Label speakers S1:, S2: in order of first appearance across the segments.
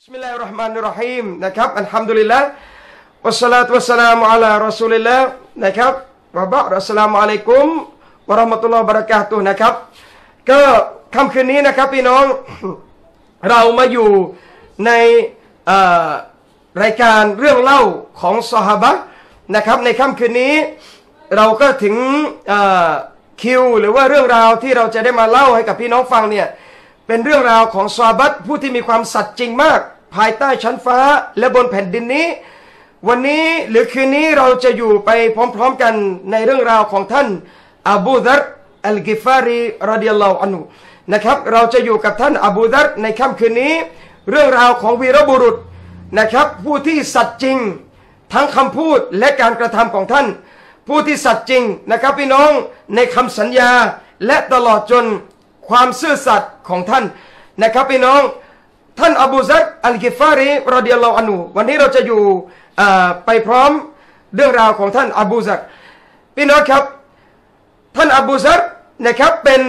S1: บิสมิลลาฮิรเราะห์มานิรเราะฮีมนะครับอัลฮัมดุลิลละห์วัสศอลาตุวัสสลามุอะลารอซูลิลลาห์นะครับวะบะอ์ดอัสสลามุอะลัยกุมวะเราะห์มะตุลลอฮิวะบะเราะกาตุฮ์นะครับก็ค่ำคืนนี้นะครับพี่น้องเรามาอยู่ในรายการเรื่องเล่าของซอฮาบะห์นะครับในค่ำคืนนี้เราก็ถึงคิวหรือว่าเรื่องราวที่เราจะได้มาเล่าให้กับพี่น้องฟังเนี่ยเป็นเรื่องราวของซอฮาบะห์ผู้ที่มีความสัตย์จริงมากภายใต้ชั้นฟ้าและบนแผ่นดินนี้วันนี้หรือคืนนี้เราจะอยู่ไปพร้อมๆกันในเรื่องราวของท่านอบูญัรอัลกิฟารีรอฎิยัลลอฮุอันฮุนะครับเราจะอยู่กับท่านอบูญัรในค่ำคืนนี้เรื่องราวของวีรบุรุษนะครับผู้ที่สัตย์จริงทั้งคำพูดและการกระทำของท่านผู้ที่สัตย์จริงนะครับพี่น้องในคำสัญญาและตลอดจนความซื่อสัตย์ของท่านนะครับพี่น้องท่านอบูญัรอัลกิฟารีรอฎิยัลลอฮุอันฮุวันนี้เราจะอยู่ไปพร้อมเรื่องราวของท่านอบูญัรพี่น้องครับท่านอบูญัรนะครับเป็น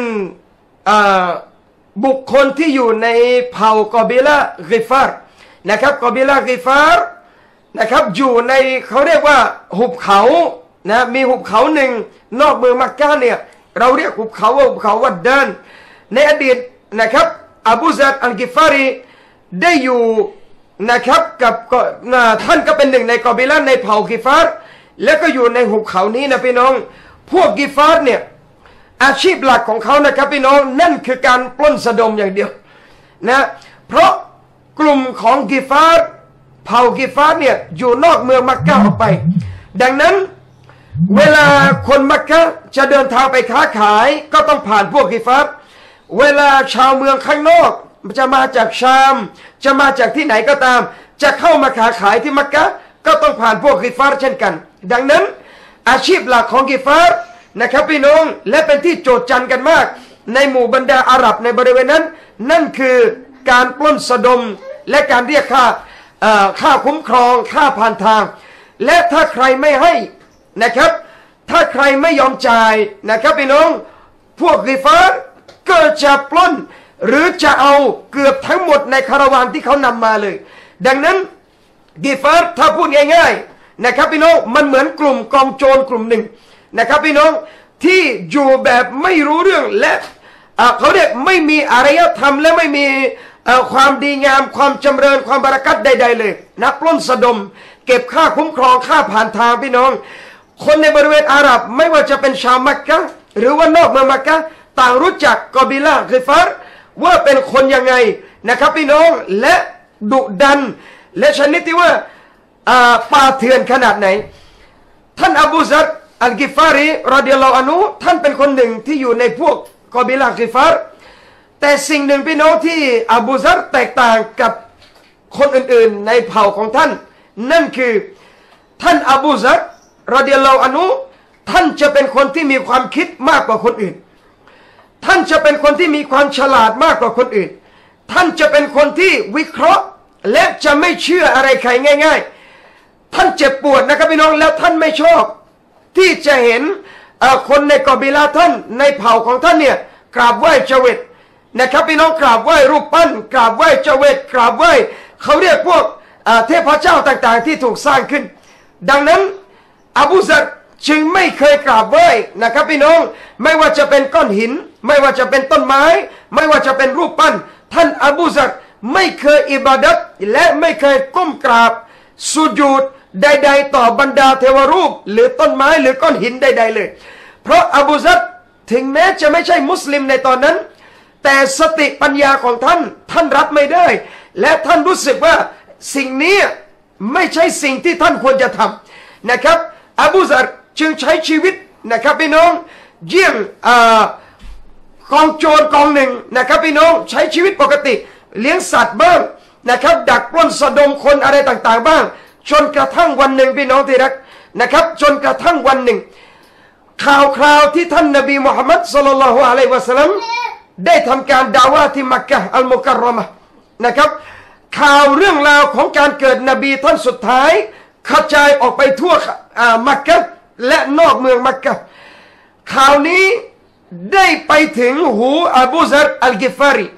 S1: บุคคลที่อยู่ในเผ่ากอบิละห์กิฟาร์นะครับกอบิละห์กิฟาร์นะครับอยู่ในเขาเรียกว่าหุบเขานะมีหุบเขาหนึ่งนอกเมืองมักกะฮ์เนี่ยเราเรียกหุบเขาว่าหุบเขาวัดดานในอดีตนะครับอบูญัรอัลกิฟารีได้อยู่นะครับกับท่านก็เป็นหนึ่งในกอบิละห์ในเผ่ากิฟาร์แล้วก็อยู่ในหุบเขานี้นะพี่น้องพวกกิฟาร์เนี่ยอาชีพหลักของเขานะครับพี่น้องนั่นคือการปล้นสะดมอย่างเดียวนะเพราะกลุ่มของกิฟาร์เผ่ากิฟาร์เนี่ยอยู่นอกเมืองมักกะฮ์ออกไปดังนั้นเวลาคนมักกะฮ์จะเดินทางไปค้าขายก็ต้องผ่านพวกกิฟาร์เวลาชาวเมืองข้างนอกจะมาจากชามจะมาจากที่ไหนก็ตามจะเข้ามาค้าขายที่มักกะฮ์ก็ต้องผ่านพวกกิฟาร์เช่นกันดังนั้นอาชีพหลักของกิฟาร์นะครับพี่น้องและเป็นที่โจษจันกันมากในหมู่บรรดาอาหรับในบริเวณนั้นนั่นคือการปล้นสะดมและการเรียกค่าคุ้มครองค่าผ่านทางและถ้าใครไม่ให้นะครับถ้าใครไม่ยอมจ่ายนะครับพี่น้องพวกกิฟาร์ก็จะปล้นหรือจะเอาเกือบทั้งหมดในคาราวานที่เขานำมาเลยดังนั้นกิฟาร์ถ้าพูดง่ายๆนะครับพี่น้องมันเหมือนกลุ่มกองโจรกลุ่มหนึ่งนะครับพี่น้องที่อยู่แบบไม่รู้เรื่องและเขาเรียกไม่มีอารยธรรมและไม่มีความดีงามความจำเริญความบารักัตใดๆเลยนักปล้นสะดมเก็บค่าคุ้มครองค่าผ่านทางพี่น้องคนในบริเวณอาหรับไม่ว่าจะเป็นชาวมักกะฮ์หรือว่านอกเมืองมักกะฮ์ต่างรู้จักกอบิละห์กิฟาร์ว่าเป็นคนยังไงนะครับพี่น้องและดุดันและชนิดที่ว่าป่าเถื่อนขนาดไหนท่านอบูญัรอัลกิฟารีรอฎิยัลลอฮุอันฮุท่านเป็นคนหนึ่งที่อยู่ในพวกกอบิละห์กิฟาร์แต่สิ่งหนึ่งพี่น้องที่อบูญัรแตกต่างกับคนอื่นๆในเผ่าของท่านนั่นคือท่านอบูญัรรอฎิยัลลอฮุอันฮุท่านจะเป็นคนที่มีความคิดมากกว่าคนอื่นท่านจะเป็นคนที่มีความฉลาดมากกว่าคนอื่นท่านจะเป็นคนที่วิเคราะห์และจะไม่เชื่ออะไรใครง่ายๆท่านเจ็บปวดนะครับพี่น้องแล้วท่านไม่ชอบที่จะเห็นคนในกอบิละห์ท่านในเผ่าของท่านเนี่ยกราบไหว้เจวิตนะครับพี่น้องกราบไหว้รูปปั้นกราบไหว้เจวิตกราบไหว้เขาเรียกพวกเทพเจ้าต่างๆที่ถูกสร้างขึ้นดังนั้นอบูญัรจึงไม่เคยกราบไหว้นะครับพี่น้องไม่ว่าจะเป็นก้อนหินไม่ว่าจะเป็นต้นไม้ไม่ว่าจะเป็นรูปปั้นท่านอบูญัรไม่เคยอิบาดัตและไม่เคยก้มกราบสุญูดใดๆต่อบรรดาเทวรูปหรือต้นไม้หรือก้อนหินใดๆเลยเพราะอบูญัรถึงแม้จะไม่ใช่มุสลิมในตอนนั้นแต่สติปัญญาของท่านรับไม่ได้และท่านรู้สึกว่าสิ่งนี้ไม่ใช่สิ่งที่ท่านควรจะทำนะครับอบูญัรจึงใช้ชีวิตนะครับพี่น้องเยี่ยงกองโจรกองหนึ่งนะครับพี่น้องใช้ชีวิตปกติเลี้ยงสัตว์บ้างนะครับดักปล้นสะดมคนอะไรต่างๆบ้างจนกระทั่งวันหนึ่งพี่น้องที่รักนะครับจนกระทั่งวันหนึ่งข่าวที่ท่านนบีมุฮัมมัดศ็อลลัลลอฮุอะลัยฮิวะซัลลัมได้ทำการดาวะที่มักกะฮ์อัลมุกัรรอมะห์นะครับข่าวเรื่องราวของการเกิดนบีท่านสุดท้ายกระจายออกไปทั่วมักกะฮ์และนอกเมืองมักกะฮ์ข่าวนี้ได้ไปถึงหูอบูญัรอัลกิฟารี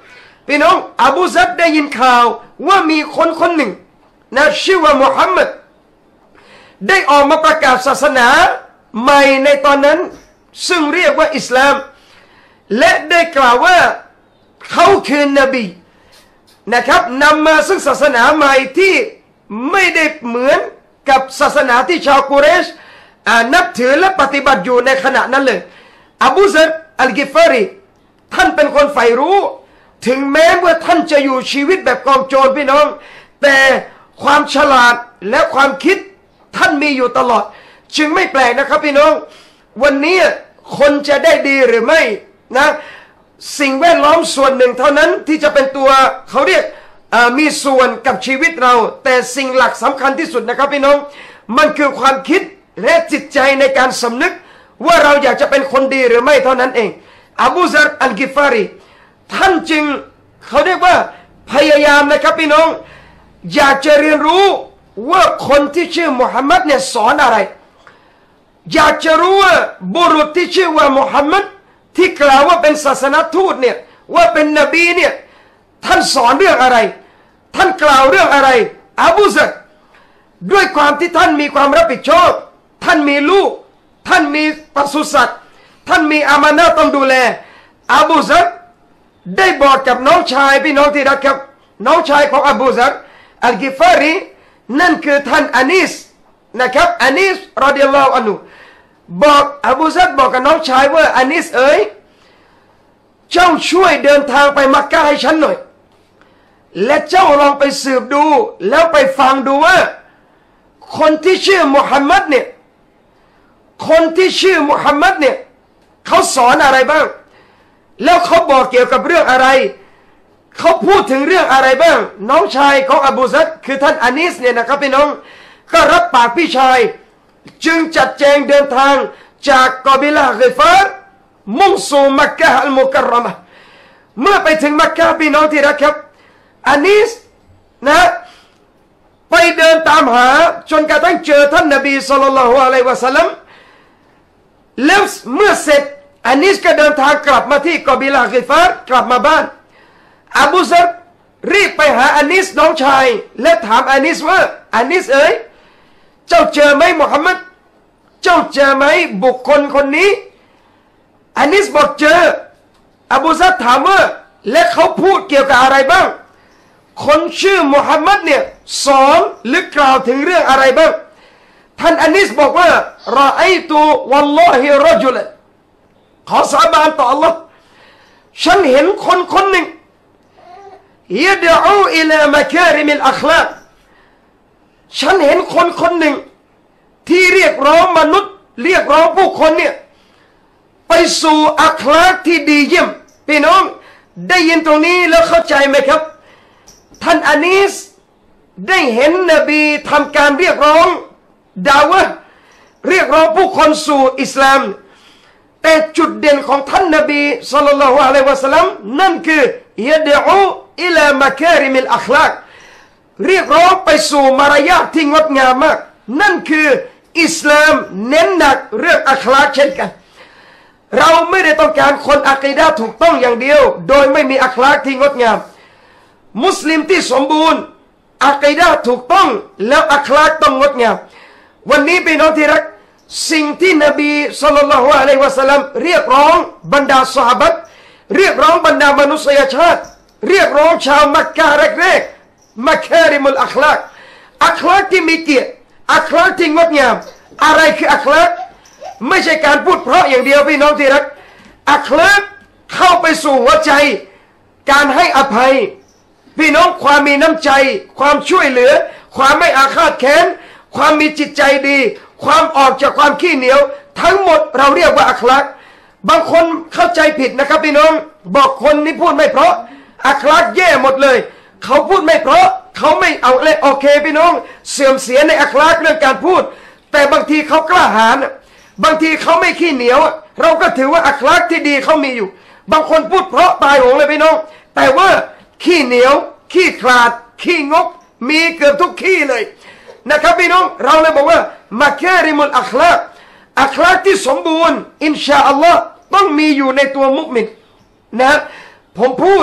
S1: พี่น้องอบูซัรได้ยินข่าวว่ามีคนหนึ่งนะชื่อว่ามุฮัมมัดได้ออกมาประกาศศาสนาใหม่ในตอนนั้นซึ่งเรียกว่าอิสลามและได้กล่าวว่าเขาคือนบีนะครับนำมาซึ่งศาสนาใหม่ที่ไม่ได้เหมือนกับศาสนาที่ชาวกุเรชนับถือและปฏิบัติอยู่ในขณะนั้นเลยอบูซัรอัลกิฟารีท่านเป็นคนใฝ่รู้ถึงแม้ว่าท่านจะอยู่ชีวิตแบบกองโจรพี่น้องแต่ความฉลาดและความคิดท่านมีอยู่ตลอดจึงไม่แปลกนะครับพี่น้องวันนี้คนจะได้ดีหรือไม่นะสิ่งแวดล้อมส่วนหนึ่งเท่านั้นที่จะเป็นตัวเขาเรียกมีส่วนกับชีวิตเราแต่สิ่งหลักสำคัญที่สุดนะครับพี่น้องมันคือความคิดและจิตใจในการสำนึกว่าเราอยากจะเป็นคนดีหรือไม่เท่านั้นเองอบูซัรอัลกิฟารีท่านจึงเขาเรียกว่าพยายามนะครับพี่น้องอยากจะเรียนรู้ว่าคนที่ชื่อมุฮัมมัดเนี่ยสอนอะไรอยากจะรู้ว่าบุรุษที่ชื่อว่ามุฮัมมัดที่กล่าวว่าเป็นศาสนทูตเนี่ยว่าเป็นนบีเนี่ยท่านสอนเรื่องอะไรท่านกล่าวเรื่องอะไรอบูซัรด้วยความที่ท่านมีความรับผิดชอบท่านมีลูกท่านมีปศุสัตว์ท่านมีอามานะห์ต้องดูแลอบูซัรได้บอกกับน้องชายพี่น้องที่รักครับน้องชายของอบูซัรอัลกิฟารีนั่นคือท่านอานีสนะครับอานีสรอฎิยัลลอฮุอันฮุบอกอบูซัรบอกกับน้องชายว่าอานีสเอ๋ยเจ้าช่วยเดินทางไปมักกะให้ฉันหน่อยและเจ้าลองไปสืบดูแล้วไปฟังดูว่าคนที่ชื่อมุฮัมมัดเนี่ยคนที่ชื่อมุฮัมมัดเนี่ยเขาสอนอะไรบ้างแล้วเขาบอกเกี่ยวกับเรื่องอะไรเขาพูดถึงเรื่องอะไรบ้างน้องชายของอบูซัรคือท่านอานีสเนี่ยนะครับพี่น้องก็รับปากพี่ชายจึงจัดแจงเดินทางจากกอบิลาฮิฟาร์มุ่งสู่มักกะฮ์อัลมุกัรรมะห์เมื่อไปถึงมักกะฮ์พี่น้องที่รักครับอานีสนะไปเดินตามหาจนกระทั่งเจอท่านนบีศ็อลลัลลอฮุอะลัยฮิวะซัลลัมแล้วเมื่อเสร็จอานีสก็เดินทางกลับมาที่กอบิลาฮิฟาร์กลับมาบ้านอบูซัรรีบไปหาอานีสน้องชายและถามอานีสว่าอานีสเอ๋ยเจ้าเจอไหมมุฮัมมัดเจ้าเจอไหมบุคคลคนนี้อานีสบอกเจออบูซัรถามว่าและเขาพูดเกี่ยวกับอะไรบ้างคนชื่อมุฮัมมัดเนี่ยสอนหรือกล่าวถึงเรื่องอะไรบ้างท่านอานีสบอกว่ารอไอตูวัลลอฮิรจุลขอสาบานต่อ Allah ฉันเห็นคนหนึ่งยะดอูอิลามะคาริมิลอัคลากฉันเห็นคนหนึ่งที่เรียกร้องมนุษย์เรียกร้องผู้คนเนี่ยไปสู่อัคลากที่ดีเยี่ยมพี่น้องได้ยินตรงนี้แล้วเข้าใจไหมครับท่านอานีสได้เห็นนบีทำการเรียกร้องดาวะเรียกร้องผู้คนสู่อิสลามแต่จุดเด่นของท่านนบีศ็อลลัลลอฮุอะลัยฮิวะซัลลัมนั่นคือยะดอูอิลามะคาริมิลอัคลากเรียกร้องไปสู่มารยาทที่งดงามมากนั่นคืออิสลามเน้นหนักเรื่องอัคลากเช่นกันเราไม่ได้ต้องการคนอะกีดะห์ถูกต้องอย่างเดียวโดยไม่มีอัคลากที่งดงามมุสลิมที่สมบูรณ์อะกีดะห์ถูกต้องแล้วอัคลากต้องงดงามวันนี้พี่น้องที่รักสิ่งที่นบีศ็อลลัลลอฮุอะลัยฮิวะซัลลัมเรียกร้องบรรดาซอฮาบะห์เรียกร้องบรรดามนุษยชาติเรียกร้องชาวมักกะฮ์แรกๆมัการิมุลอัคลากอัคลากที่มีเกียรติอัคลากที่งดงามอะไรคืออัคลากไม่ใช่การพูดเพราะอย่างเดียวพี่น้องที่รักอัคลากเข้าไปสู่หัวใจการให้อภัยพี่น้องความมีน้ำใจความช่วยเหลือความไม่อาฆาตแค้นความมีจิตใจดีความออกจากความขี้เหนียวทั้งหมดเราเรียกว่าอัคลากบางคนเข้าใจผิดนะครับพี่น้องบอกคนนี้พูดไม่เพราะอัคลากแย่หมดเลยเขาพูดไม่เพราะเขาไม่เอาเลยโอเคพี่น้องเสื่อมเสียในอัคลากเรื่องการพูดแต่บางทีเขากล้าหาญบางทีเขาไม่ขี้เหนียวเราก็ถือว่าอัคลากที่ดีเขามีอยู่บางคนพูดเพราะตายโหงเลยพี่น้องแต่ว่าขี้เหนียวขี้ขลาดขี้งกมีเกือบทุกขี้เลยนะครับพี่น้องเราเลยบอกว่ามัการิมุลอัคลากอัคลากที่สมบูรณ์อินชาอัลลอฮ์ต้องมีอยู่ในตัวมุมินนะผมพูด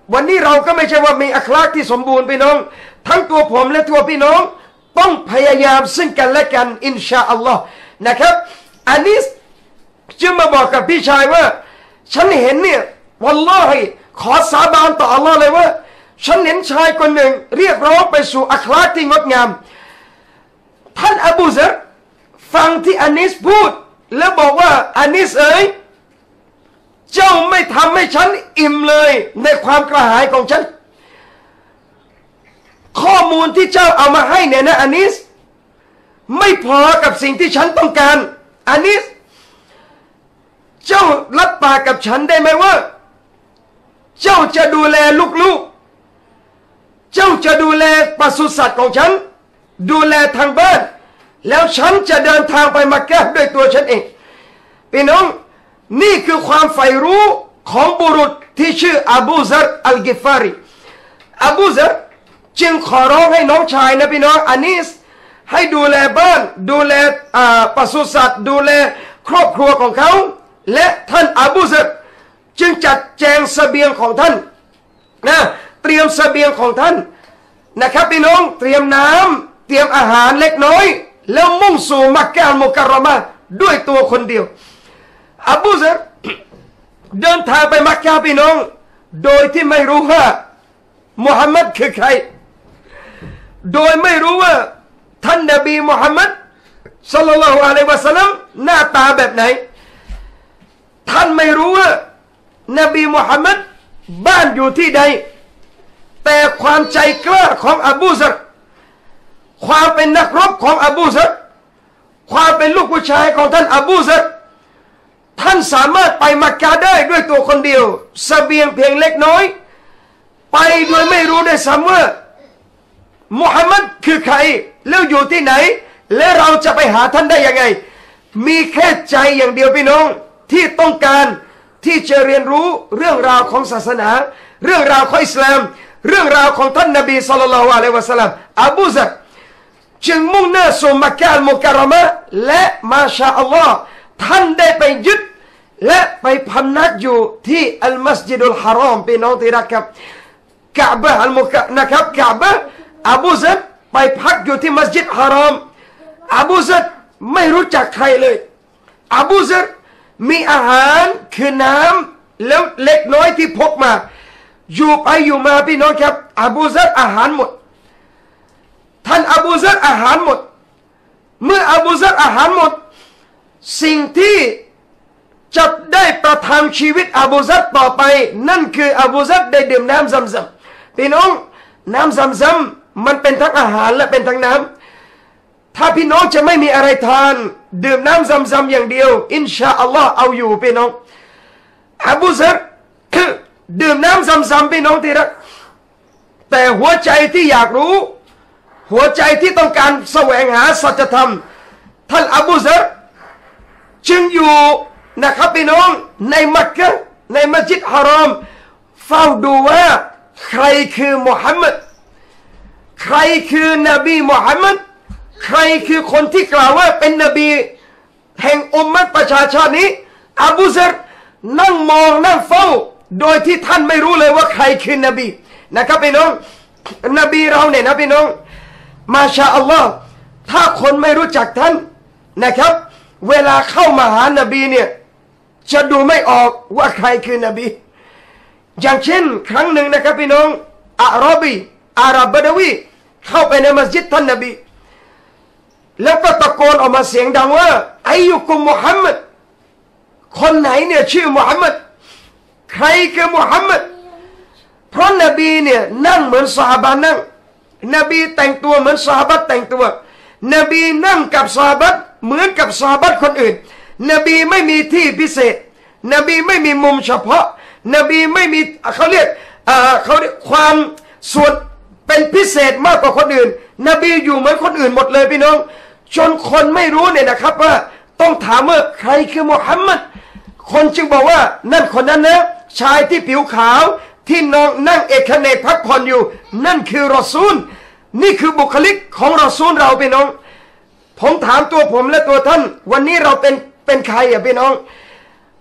S1: วันนี้เราก็ไม่ใช่ว่ามีอัคลากที่สมบูรณ์พี่น้องทั้งตัวผมและตัวพี่น้องต้องพยายามซึ่งกันและกันอินชาอัลลอฮ์นะครับอันนี้จึงมาบอกกับพี่ชายว่าฉันเห็นเนี่ยวัลลอฮิขอสาบานต่ออัลลอฮ์เลยว่าฉันเห็นชายคนหนึ่งเรียกร้องไปสู่อัคลากที่งดงามท่านอบูซัรฟังที่อานิสพูดแล้วบอกว่าอานิสเอ๋ยเจ้าไม่ทำให้ฉันอิ่มเลยในความกระหายของฉันข้อมูลที่เจ้าเอามาให้เนี่ยนะอานิสไม่พอกับสิ่งที่ฉันต้องการอานิสเจ้ารับปากกับฉันได้ไหมว่าเจ้าจะดูแลลูกๆเจ้าจะดูแลปศุสัตว์ของฉันดูแลทางบ้านแล้วฉันจะเดินทางไปมักกะฮ์ด้วยตัวฉันเองพี่น้องนี่คือความใฝ่รู้ของบุรุษที่ชื่ออบูซัรอัลกิฟารีอบูซัรจึงขอร้องให้น้องชายนะพี่น้องอานิสให้ดูแลบ้านดูแลปศุสัตว์ดูแลครอบครัวของเขาและท่านอบูซัรจึงจัดแจงเสบียงของท่านนะเตรียมเสบียงของท่านนะครับพี่น้องเตรียมน้ำเตรียมอาหารเล็กน้อยแล้วมุ่งสู่มักกะฮ์มุกัรเราะมะฮ์ด้วยตัวคนเดียวอบูซัรเดินทางไปมักกะฮ์พี่น้องโดยที่ไม่รู้ว่ามุฮัมมัดคือใครโดยไม่รู้ว่าท่านนบีมุฮัมมัดศ็อลลัลลอฮุอะลัยฮิวะซัลลัมหน้าตาแบบไหนท่านไม่รู้ว่านบีมุฮัมมัดบ้านอยู่ที่ใดแต่ความใจกล้าของอบูซัรความเป็นนักรบของอบูซัรความเป็นลูกผู้ชายของท่านอบูซัรท่านสามารถไปมักกะฮ์ได้ด้วยตัวคนเดียวเสบียงเพียงเล็กน้อยไปโดยไม่รู้ได้ซ้ำว่ามุฮัมมัดคือใครแล้วอยู่ที่ไหนและเราจะไปหาท่านได้ยังไงมีแค่ใจอย่างเดียวพี่น้องที่ต้องการที่จะเรียนรู้เรื่องราวของศาสนาเรื่องราวของอิสลามเรื่องราวของท่านนบีศ็อลลัลลอฮุอะลัยฮิวะซัลลัมอบูซัรจึงมุ่งหน้าสู่มักกะฮ์มุกัรเราะมะฮ์และมาชาอัลลอฮ์ท่านได้ไปยึดและไปพำนักอยู่ที่อัลมัสยิดุลฮารอมพี่น้องที่รักครับกะบะฮ์อัลมุกะนะครับกะบะฮ์อบูซัรไปพักอยู่ที่มัสยิดฮารอมอบูซัรไม่รู้จักใครเลยอบูซัรมีอาหารคือน้ำแล้วเล็กน้อยที่พกมาอยู่ไปอยู่มาพี่น้องครับอบูซัรอาหารหมดท่านอบูซัรอาหารหมดเมื่ออบูซัรอาหารหมดสิ่งที่จะได้ประทังชีวิตอบูซัรต่อไปนั่นคืออบูซัรได้ดื่มน้ำซัมซัมพี่น้องน้ำซัมซัมมันเป็นทั้งอาหารและเป็นทั้งน้ำถ้าพี่น้องจะไม่มีอะไรทานดื่มน้ำซัมซัมอย่างเดียวอินชาอัลลอฮ์เอาอยู่พี่น้องอบูซัรดื่มน้ำซัมซัมพี่น้องที่รักแต่หัวใจที่อยากรู้หัวใจที่ต้องการแสวงหาสัจธรรมท่านอบูซัรจึงอยู่นะครับพี่น้องในมักกะฮ์ในมัสยิดฮารอมเฝ้าดูว่าใครคือมุฮัมมัดใครคือนบีมุฮัมมัดใครคือคนที่กล่าวว่าเป็นนบีแห่งอุมมะฮ์ประชาชาตินี้อบูซัรนั่งมองนั่งเฝ้าโดยที่ท่านไม่รู้เลยว่าใครคือนบีนะครับพี่น้องนบีเราเนี่ยนะพี่น้องมาชาอัลลอฮ์ถ้าคนไม่รู้จักท่านนะครับเวลาเข้ามาหานบีเนี่ยจะดูไม่ออกว่าใครคือนบีอย่างเช่นครั้งหนึ่งนะครับพี่น้องอาหรับบะดาวีเข้าไปในมัสยิดท่านนบีแล้วก็ตะโกนออกมาเสียงดังว่าอายุกุมมุฮัมมัดคนไหนเนี่ยชื่อมุฮัมมัดใครคือมุฮัมมัดเพราะนบีเนี่ยนั่งเหมือนซอฮาบะนั่งนบีแต่งตัวเหมือนซอฮาบะแต่งตัวนบีนั่งกับซอฮาบะเหมือนกับซอฮาบะคนอื่นนบีไม่มีที่พิเศษนบีไม่มีมุมเฉพาะนบีไม่มีเขาเรียกความส่วนเป็นพิเศษมากกว่าคนอื่นนบีอยู่เหมือนคนอื่นหมดเลยพี่น้องจนคนไม่รู้เนี่ยนะครับว่าต้องถามว่าใครคือมุฮัมมัดคนจึงบอกว่านั่นคนนั้นนะชายที่ผิวขาวที่นั่งเอกเนกพักผ่อนอยู่นั่นคือรอซูลนี่คือบุคลิกของรอซูลเราพี่น้องผมถามตัวผมและตัวท่านวันนี้เราเป็นใครอ่ะพี่น้อง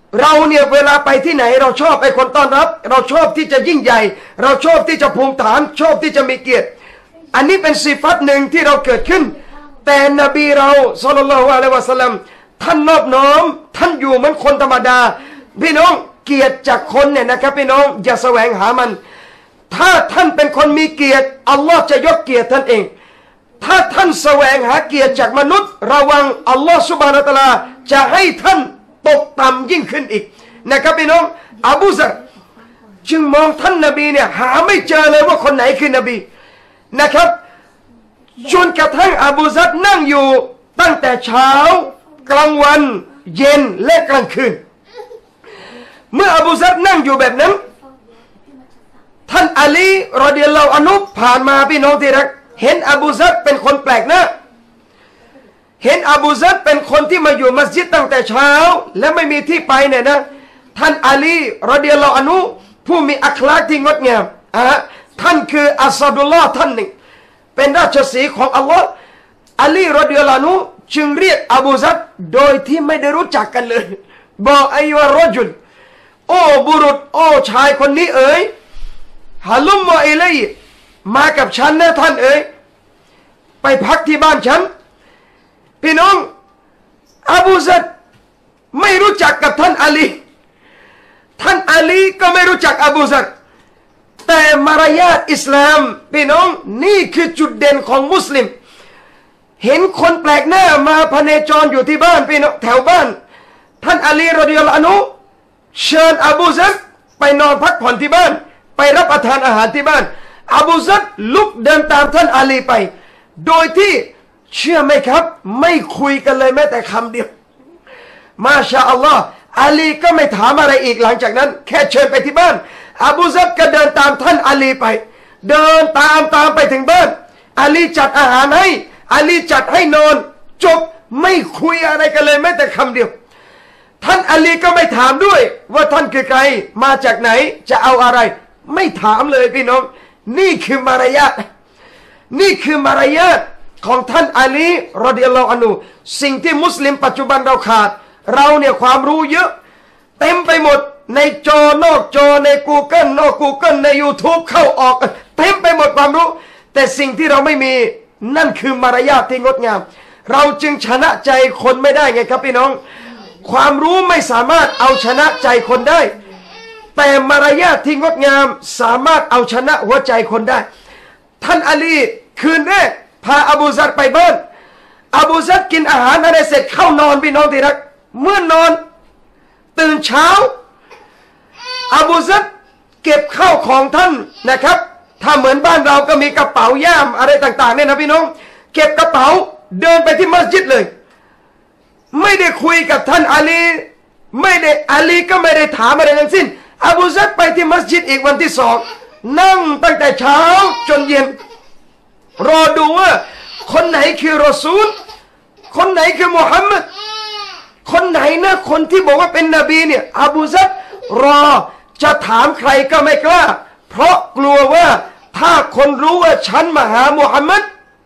S1: เราเนี่ยเวลาไปที่ไหนเราชอบไอ้คนต้อนรับเราชอบที่จะยิ่งใหญ่เราชอบที่จะภูมิฐานชอบที่จะมีเกียรติอันนี้เป็นสิฟัตหนึ่งที่เราเกิดขึ้นแต่นบีเราศ็อลลัลลอฮุอะลัยฮิวะซัลลัมท่านนอบน้อมท่านอยู่เหมือนคนธรรมดาพี่น้องเกียรติจากคนเนี่ยนะครับพี่น้องอย่าแสวงหามันถ้าท่านเป็นคนมีเกียรติอัลลอฮ์จะยกเกียรติท่านเองถ้าท่านแสวงหาเกียรติจากมนุษย์ระวังอัลลอฮ์ซุบฮานะฮูวะตะอาลาจะให้ท่านตกต่ำยิ่งขึ้นอีกนะครับพี่น้องอบูซัรจึงมองท่านนบีเนี่ยหาไม่เจอเลยว่าคนไหนคือนบีนะครับจนกระทั่งอบูซัรนั่งอยู่ตั้งแต่เช้ากลางวันเย็นและกลางคืนเมื่ออบูซัรนั่งอยู่แบบนั้นท่านอาลีรอฎิยัลลอฮุอันฮุผ่านมาพี่น้องที่รักเห็นอบูซัรเป็นคนแปลกหน้าเห็นอบูซัรเป็นคนที่มาอยู่มัสยิดตั้งแต่เช้าและไม่มีที่ไปเนี่ยนะท่านอาลีรอฎิยัลลอฮุอันฮุผู้มีอัคลากที่งดงามท่านคืออัสซาดุลลอฮ์ท่านหนึ่งเป็นราชสีห์ของอัลลอฮ์อาลีรอฎิยัลลอฮุอันฮุจึงเรียกอบูซัรโดยที่ไม่ได้รู้จักกันเลยบอกอัยวะรอจุลโอ้บุรุษโอ้ชายคนนี้เอ๋ยฮะลุมมะอิลัยมากับฉันนะท่านเอ๋ยไปพักที่บ้านฉันพี่น้องอบูซัรไม่รู้จักกับท่านอาลีท่านอาลีก็ไม่รู้จักอบูซัรแต่มารยาทอิสลามพี่น้องนี่คือจุดเด่นของมุสลิมเห็นคนแปลกหน้ามาพเนจรอยู่ที่บ้านพี่น้องแถวบ้านท่านอาลีรอฎิยัลลอฮุอันฮุเชิญอบูซัรไปนอนพักผ่อนที่บ้านไปรับประทานอาหารที่บ้านอบูซัรลุกเดินตามท่านอาลีไปโดยที่เชื่อไหมครับไม่คุยกันเลยแม้แต่คำเดียวมาชาอัลลอฮ์อาลีก็ไม่ถามอะไรอีกหลังจากนั้นแค่เชิญไปที่บ้านอบูซัรก็เดินตามท่านอาลีไปเดินตามไปถึงบ้านอาลีจัดอาหารให้อาลีจัดให้นอนจบไม่คุยอะไรกันเลยแม้แต่คำเดียวท่านอาลีก็ไม่ถามด้วยว่าท่านคือใครมาจากไหนจะเอาอะไรไม่ถามเลยพี่น้องนี่คือมารยาทนี่คือมารยาทของท่านอาลีรอฎิยัลลอฮุอันฮุสิ่งที่มุสลิมปัจจุบันเราขาดเราเนี่ยความรู้เยอะเต็มไปหมดในจอนอกจอใน Google นอก Google ใน YouTube เข้าออกเต็มไปหมดความรู้แต่สิ่งที่เราไม่มีนั่นคือมารยาทที่งดงามเราจึงชนะใจคนไม่ได้ไงครับพี่น้องความรู้ไม่สามารถเอาชนะใจคนได้แต่มารยาทที่งดงามสามารถเอาชนะหัวใจคนได้ท่านอาลีคืนแรกพาอบูซัรไปบ้านอบูซัรกินอาหารอะไรเสร็จเข้านอนพี่น้องที่รักเมื่อนอนตื่นเช้าอบูซัรเก็บข้าวของท่านนะครับถ้าเหมือนบ้านเราก็มีกระเป๋าย่ามอะไรต่างๆเนี่ยนะพี่น้องเก็บกระเป๋าเดินไปที่มัสยิดเลยไม่ได้คุยกับท่านอาลีไม่ได้อาลีก็ไม่ได้ถามอะไรทั้งสิ้นอบูซัรไปที่มัสยิดอีกวันที่สองนั่งตั้งแต่เช้าจนเย็นรอดูว่าคนไหนคือรอซูลคนไหนคือมุฮัมมัดคนไหนนะคนที่บอกว่าเป็นนบีเนี่ยอบูซัรรอจะถามใครก็ไม่กล้าเพราะกลัวว่าถ้าคนรู้ว่าฉันมาหามุฮัมมัด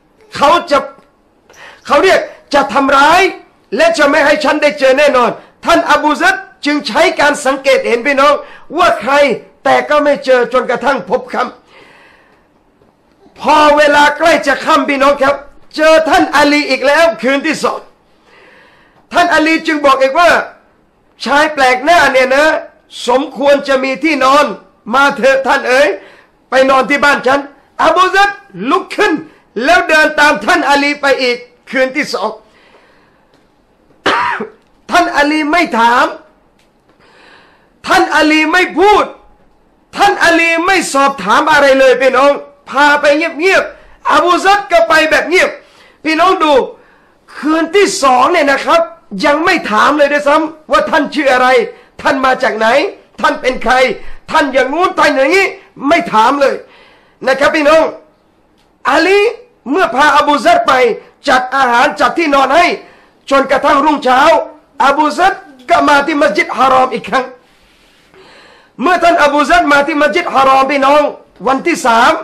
S1: เขาเรียกจะทำร้ายและจะไม่ให้ฉันได้เจอแน่นอนท่านอบูซัรจึงใช้การสังเกตเห็นพี่น้องว่าใครแต่ก็ไม่เจอจนกระทั่งพบค่ำพอเวลาใกล้จะค่ำพี่น้องครับเจอท่านอาลีอีกแล้วคืนที่สองท่านอาลีจึงบอกอีกว่าชายแปลกหน้าเนี่ยนะสมควรจะมีที่นอนมาเถอะท่านเอ๋ยไปนอนที่บ้านฉันอบูซัรลุกขึ้นแล้วเดินตามท่านอาลีไปอีกคืนที่สอง ท่านอาลีไม่ถามท่านอาลีไม่พูดท่านอาลีไม่สอบถามอะไรเลยพี่น้องพาไปเงียบๆอบูซัรก็ไปแบบเงียบพี่น้องดูคืนที่สองเนี่ยนะครับยังไม่ถามเลยด้วยซ้ำว่าท่านชื่ออะไรท่านมาจากไหนท่านเป็นใครท่านอย่างงู้นท่านอย่างนี้ไม่ถามเลยนะครับพี่น้องอาลีเมื่อพาอบูซัรไปจัดอาหารจัดที่นอนให้จนกระทั่งรุ่งเช้าอบูซัรก็มาที่มัสยิดฮารอมอีกครั้งเมื่อท่านอบูซัรมาที่มัสยิดฮารอมพี่น้องวันที่สาม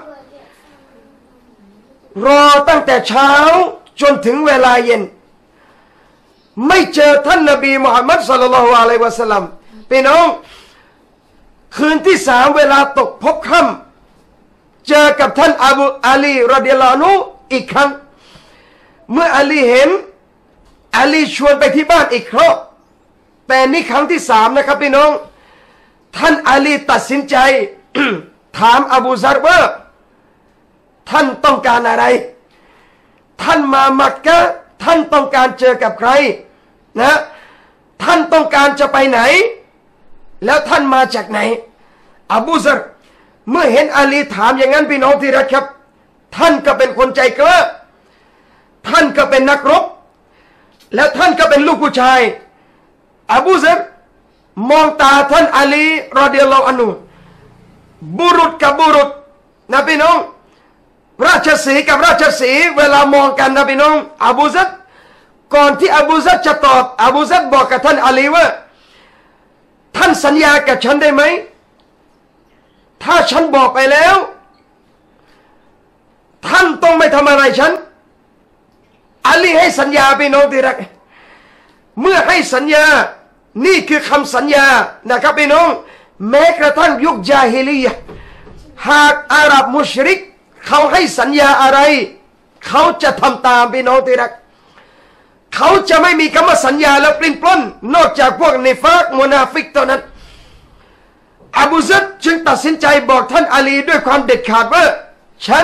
S1: รอตั้งแต่เช้าจนถึงเวลาเย็นไม่เจอท่านนบีมุฮัมมัดศ็อลลัลลอฮุอะลัยฮิวะซัลลัมพี่น้องคืนที่สามเวลาตกพบค่ำเจอกับท่านอบูอาลีรอฎิยัลลอฮุอันฮุอีกครั้งเมื่ออาลีเห็นอาลีชวนไปที่บ้านอีกครั้งแต่นี่ครั้งที่สามนะครับพี่น้องท่านอาลีตัดสินใจ ถามอบูซัรว่าท่านต้องการอะไรท่านมามักกะฮ์ท่านต้องการเจอกับใครนะท่านต้องการจะไปไหนแล้วท่านมาจากไหนอบูซัรเมื่อเห็นอาลีถามอย่างนั้นพี่น้องที่รักครับท่านก็เป็นคนใจกล้าท่านก็เป็นนักรบแล้วท่านก็เป็นลูกผู้ชายอบูซัรมองตาท่านอาลีรอฎิยัลลอฮุอันฮุบุรุษกับบุรุษนะพี่น้องราชสีห์กับราชสีห์เวลามองกันนะพี่น้องอบูซัรก่อนที่อบูซัรจะตอบอบูซัรบอกกับท่านอาลีว่าท่านสัญญากับฉันได้ไหมถ้าฉันบอกไปแล้วท่านต้องไม่ทำอะไรฉันอาลีให้สัญญาพี่น้องที่รักเมื่อให้สัญญานี่คือคำสัญญานะครับพี่น้องแม้กระทั่งยุคญาฮิลียะห์หากอาหรับมุชริกเขาให้สัญญาอะไรเขาจะทำตามพี่น้องที่รักเขาจะไม่มีคำว่าสัญญาแล้วปลิ้นปล้นนอกจากพวกนิฟากมุนาฟิกเท่านั้นอบูซัรจึงตัดสินใจบอกท่านอาลีด้วยความเด็ดขาดว่าฉัน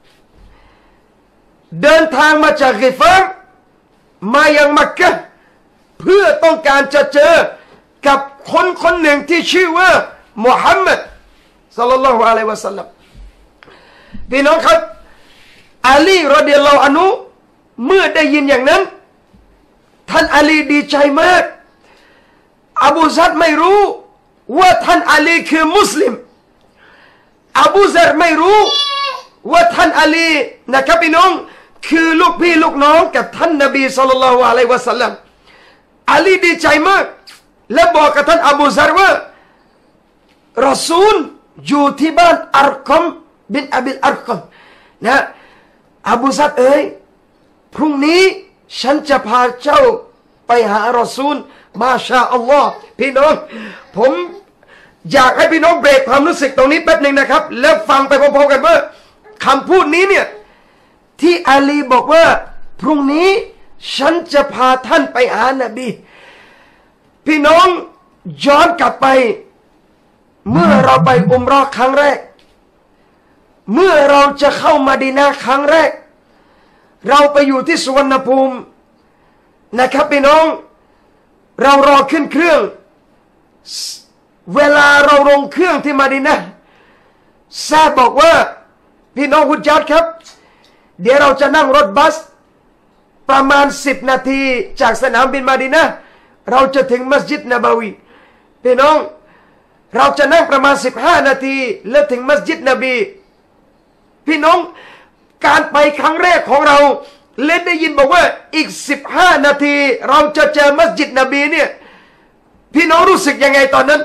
S1: เดินทางมาจากกิฟาร์มายังมักกะฮ์เพื่อต้องการจะเจอกับคนคนหนึ่งที่ชื่อว่ามุฮัมมัดศ็อลลัลลอฮุอะลัยฮิวะซัลลัมพี่น้องครับอาลีรอฎิยัลลอฮุอันฮุเมื่อได้ยินอย่างนั้นท่านอาลีดีใจมากอบูซัรไม่รู้ว่าท่านอาลีคือมุสลิมอบูซัรไม่รู้ว่าท่านอาลีนะครับพี่น้องคือลูกพี่ลูกน้องกับท่านนบีศ็อลลัลลอฮุอะลัยฮิวะซัลลัมอาลีดีใจมากและบอกกับท่านอบูซัรว่ารอซูลอยู่ที่บ้านอัรกอมบินอบิลอัรกอมนะอบูซัรเอ๋ยพรุ่งนี้ฉันจะพาเจ้าไปหารอซูลมาชาอัลลอฮ์พี่น้องผมอยากให้พี่น้องเบรกความรู้สึกตรงนี้แป๊บหนึ่งนะครับแล้วฟังไปพร้อมๆกันว่าคำพูดนี้เนี่ยที่อาลีบอกว่าพรุ่งนี้ฉันจะพาท่านไปหานบีพี่น้องย้อนกลับไปเมื่อเราไปอุมเราะห์ครั้งแรกเมื่อเราจะเข้ามาดีนาครั้งแรกเราไปอยู่ที่สุวรรณภูมินะครับพี่น้องเรารอขึ้นเครื่องเวลาเราลงเครื่องที่มาดีนะห์ซาบอกว่าพี่น้องฮุญญัตครับเดี๋ยวเราจะนั่งรถบัสประมาณ10 นาทีจากสนามบินมาดีนะห์เราจะถึงมัสยิดนบวีพี่น้องเราจะนั่งประมาณ15 นาทีแล้วถึงมัสยิดนบีพี่น้องการไปครั้งแรกของเราเล่นได้ยินบอกว่าอีก15 นาทีเราจะเจอมัสยิดนบีเนี่ยพี่น้องรู้สึกยังไงตอนนั้น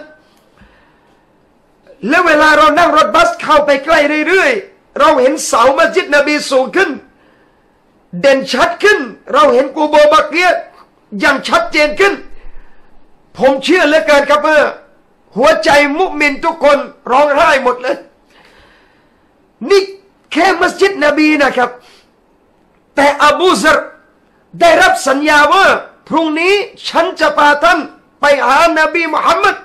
S1: แล้วเวลาเรานั่งรถบัสเข้าไปใกล้เรื่อยๆเราเห็นเสามัสยิดนบีสูงขึ้นเด่นชัดขึ้นเราเห็นกูโบบักเกียอย่างชัดเจนขึ้นผมเชื่อเหลือเกินครับหัวใจมุมินทุกคนร้องไห้หมดเลยนี่แค่มัสยิดนบีนะครับแต่อบูซัรได้รับสัญญาว่าพรุ่งนี้ฉันจะพาท่านไปหานบีมุฮัมมัด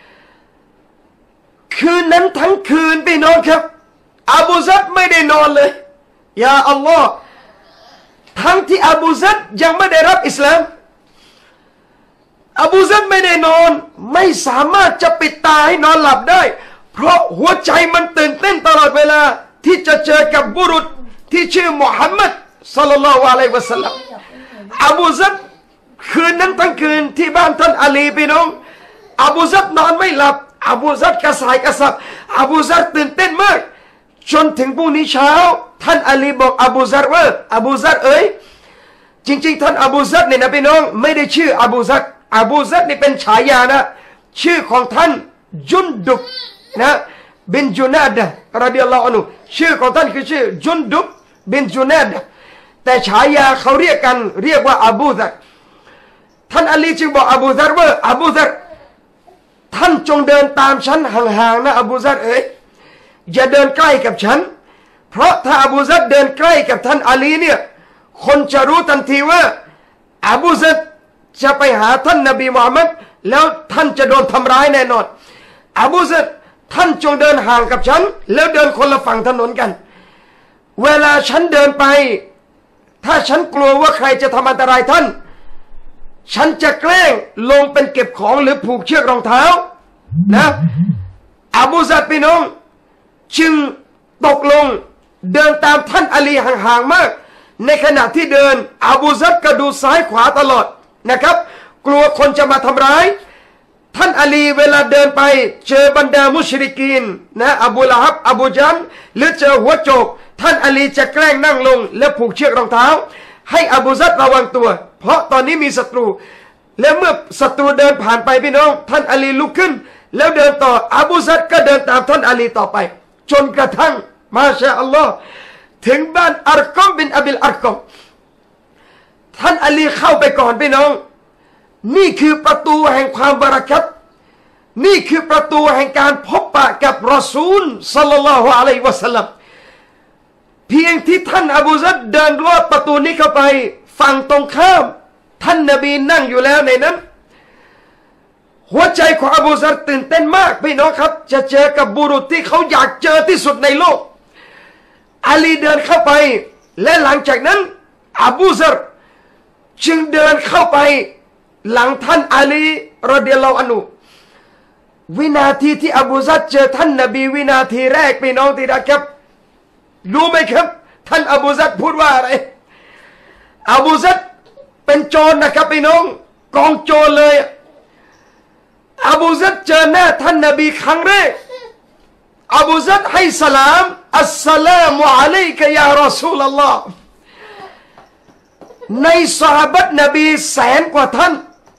S1: คืนนั้นทั้งคืนพี่น้องครับอบูซัรไม่ได้นอนเลยยาอัลลอฮ์ทั้งที่อบูซัรยังไม่ได้รับอิสลามอบูซัรไม่ได้นอนไม่สามารถจะปิดตาให้นอนหลับได้เพราะหัวใจมันตื่นเต้นตลอดเวลาที่จะเจอกับบุรุษที่ชื่อมุฮัมมัดศ็อลลัลลอฮุอะลัยฮิวะซัลลัมอบูซัรคืนนั้นทั้งคืนที่บ้านท่านอาลีพี่น้องอบูซัรนอนไม่หลับอบูซัรกระสายกระสับอบูซัรตื่นเต้นมากจนถึงพรุ่งนี้เช้าท่านอาลีบอกอบูซัรว่าอบูซัรเอ๋ยจริงๆท่านอบูซัรเนี่ยนะพี่น้องไม่ได้ชื่ออบูซัรอบูซัรนี่เป็นฉายานะชื่อของท่านจุนดุบนะบินจุนาดะรอฎิยัลลอฮุอันฮุชื่อของท่านคือชื่อจุนดุบบินจุนาดะแต่ฉายาเขาเรียกกันเรียกว่าอบูซัรท่านอาลีจึงบอกอบูซัรว่าอบูซัรท่านจงเดินตามฉันห่างๆนะอบูซัรอย่าเดินใกล้กับฉันเพราะถ้าอบูซัรเดินใกล้กับท่านอาลีเนี่ยคนจะรู้ทันทีว่าอบูซัรจะไปหาท่านนบีมุฮัมมัดแล้วท่านจะโดนทำร้ายแน่นอนอบูซัรท่านจงเดินห่างกับฉันแล้วเดินคนละฝั่งถนนกันเวลาฉันเดินไปถ้าฉันกลัวว่าใครจะทำอันตรายท่านฉันจะแกล้งลงเป็นเก็บของหรือผูกเชือกรองเท้านะอบูซัรพี่น้องจึงตกลงเดินตามท่านอาลีห่างๆมากในขณะที่เดินอบูซัรก็ดูซ้ายขวาตลอดนะครับกลัวคนจะมาทำร้ายท่านอาลีเวลาเดินไปเจอบรรดามุชริกีนนะอบูละฮับอบูจัมหรือเจอหัวโจกท่านอาลีจะแกล้งนั่งลงและผูกเชือกรองเท้าให้อบูซัรระวังตัวเพราะตอนนี้มีศัตรูและเมื่อศัตรูเดินผ่านไปพี่น้องท่านอาลีลุกขึ้นแล้วเดินต่ออบูซัรก็เดินตามท่านอาลีต่อไปจนกระทั่งมาชาอัลลอฮ์ถึงบ้านอัรกอมบินอบิลอัรกอมท่านอาลีเข้าไปก่อนพี่น้องนี่คือประตูแห่งความบารักัตนี่คือประตูแห่งการพบปะกับรอซูลศ็อลลัลลอฮุอะลัยฮิวะซัลลัมเพียงที่ท่านอบูซัรเดินลอดประตูนี้เข้าไปฝั่งตรงข้ามท่านนบีนั่งอยู่แล้วในนั้นหัวใจของอบูซัรตื่นเต้นมากพี่น้องครับจะเจอกับบุรุษที่เขาอยากเจอที่สุดในโลกอาลีเดินเข้าไปและหลังจากนั้นอบูซัรจึงเดินเข้าไปหลังท่านอาลีรอฎิยัลลอฮุอันฮุวินาทีที่อบูซัรเจอท่านนบีวินาทีแรกพี่น้องที่รักครับรู้ไหมครับท่านอบูซัรพูดว่าอะไรอบูซัรเป็นโจรนะครับพี่น้องกองโจรเลยอบูซัรเจอหน้าท่านนบีครั้งแรกอบูซัรให้สลามอัสสลามุอะลัยกะยารอซูลัลลอฮ์ในซอฮาบะห์นบีแสนกว่าท่าน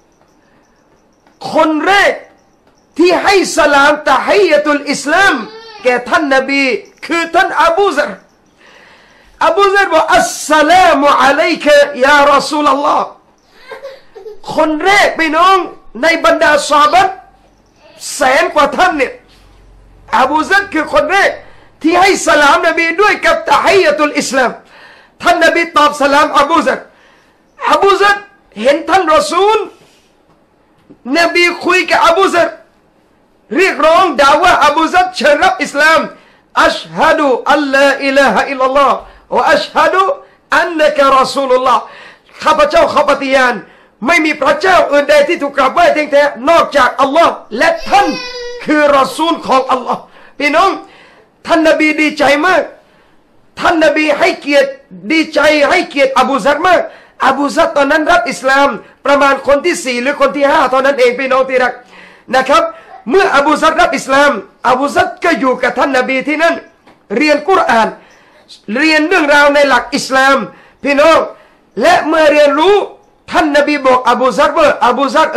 S1: คนแรกที่ให้สลามตะฮียะตุลอิสลามแก่ท่านนบีคือท่านอบูซัรบอกอัสสลามุอะลัยกะยารอซูลัลลอฮ์คนแรกพี่น้องในบรรดาซอฮาบะห์แสนกว่าท่านเนี่ยอบูซัรคือคนแรกที่ให้สลามนบีด้วยกับตะฮียะตุลอิสลามท่านนบีตอบสลามอบูซัรเห็นท่านรอซูลนบีคุยกับอบูซัรเรียกร้องด่าว่าอบูซัรเชิญรับอิสลามอัชฮะดุอัลลาอิลาฮะอิลลัลลอฮ์วะอัชฮะดุอันนะกะรอซูลุลลอฮ์ข้าพเจ้าขอปฏิญาณไม่มีพระเจ้าอื่นใดที่ถูกกราบไหว้แท้ๆนอกจากอัลลอฮ์และท่านคือรอซูลของอัลลอฮ์พี่น้องท่านนบีดีใจมากท่านนบีให้เกียรติดีใจให้เกียรติอบูซัรมากอบูซัรตอนนั้นรับอิสลามประมาณคนที่4หรือคนที่5เท่านั้นเองพี่น้องที่รักนะครับเมื่ออบูซัรรับอิสลามอบูซัรก็อยู่กับท่านนบีที่นั่นเรียนกุรอานเรียนเรื่องราวในหลักอิสลามพี่น้องและเมื่อเรียนรู้ท่านนบีบอกอบูซัรว่าอบูซัร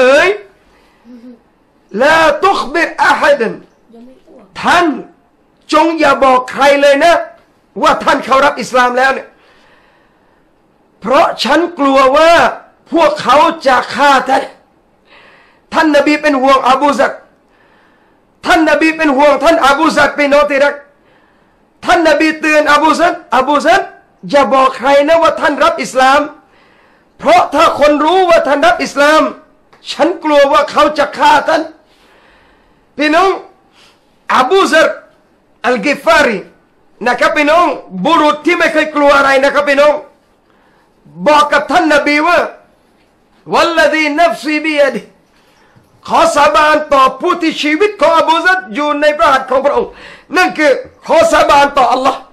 S1: ลาตุขบิรอะฮัดท่านจงอย่าบอกใครเลยนะว่าท่านเข้ารับอิสลามแล้วเนี่ยเพราะฉันกลัวว่าพวกเขาจะฆ่าท่านนบีเป็นห่วงอบูซัรท่านนบีเป็นห่วงท่านอบูซัรเป็นโนติรักท่านนบีเตือนอบูซัรอย่าบอกใครนะว่าท่านรับอิสลามเพราะถ้าคนรู้ว่าท่านรับอิสลามฉันกลัวว่าเขาจะฆ่าท่านพี่น้องอบูซัรอัลกิฟารีนะครับพี่น้องบุรุษที่ไม่เคยกลัวอะไรนะครับพี่น้องบอกกับท่านนบีว่าวัลลดีนัฟซีบิยดิขอสาบานต่อผู้ที่ชีวิตของอบูซัรอยู่ในพระหัตถ์ของพระองค์นั่นคือขอสาบานต่ออัลลอฮ์